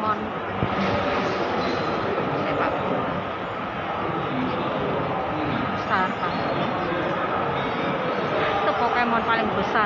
Pokemon sepak bola besar kan. Itu Pokemon paling besar.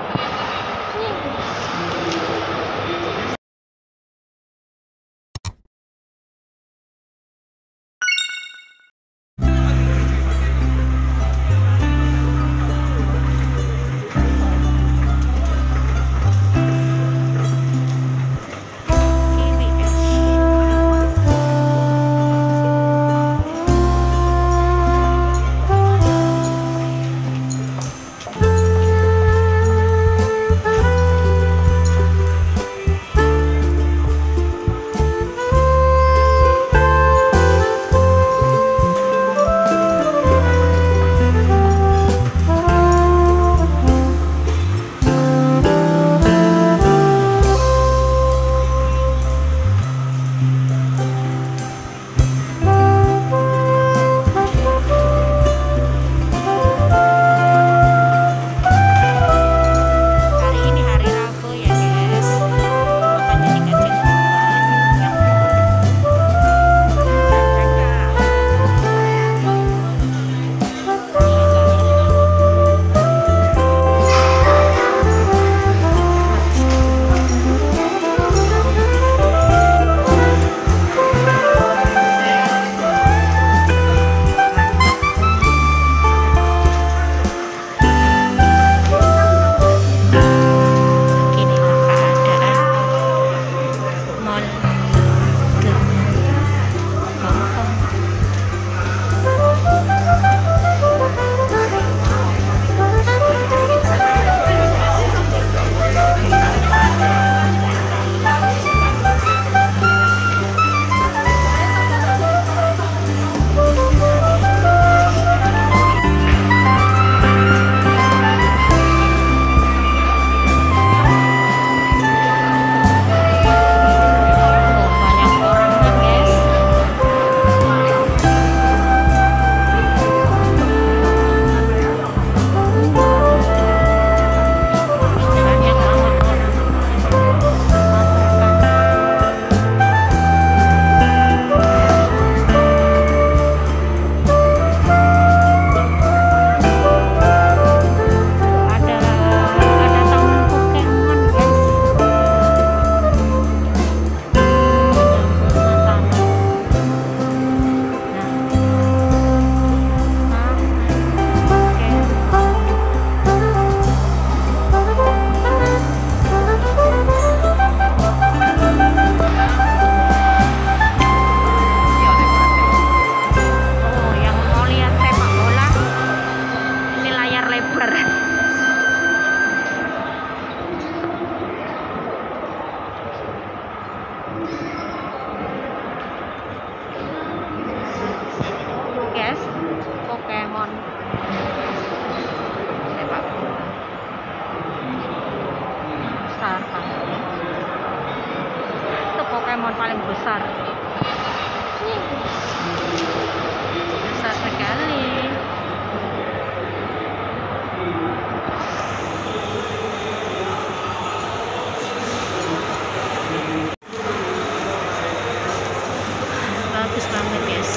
Guys, Pokemon sepak bola besar kan. Itu Pokemon paling besar. Besar sekali. Bagus banget guys.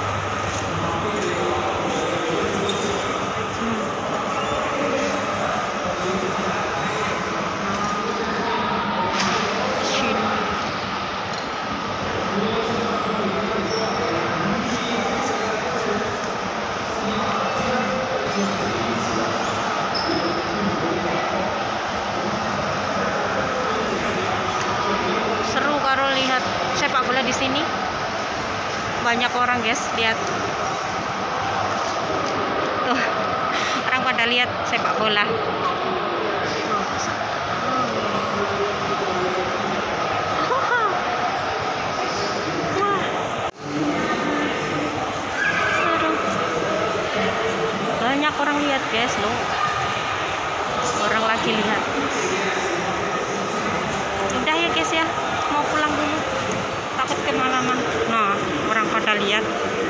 Seru kalau lihat sepak bola di sini. Banyak orang guys, lihat tuh, orang pada lihat sepak bola. Banyak orang lihat guys loh, orang lagi lihat. Udah ya guys ya, mau pulang dulu, takut kemalaman. Nah, orang pada lihat.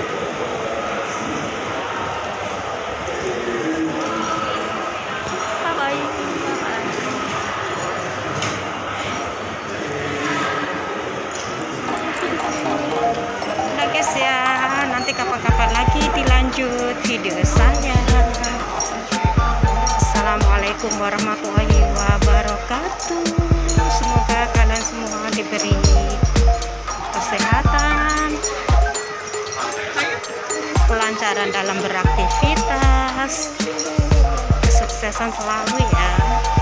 Bye bye. lanjut video saya. Assalamualaikum warahmatullahi wabarakatuh. Semoga kalian semua diberi kesehatan, kelancaran dalam beraktivitas, kesuksesan selalu ya.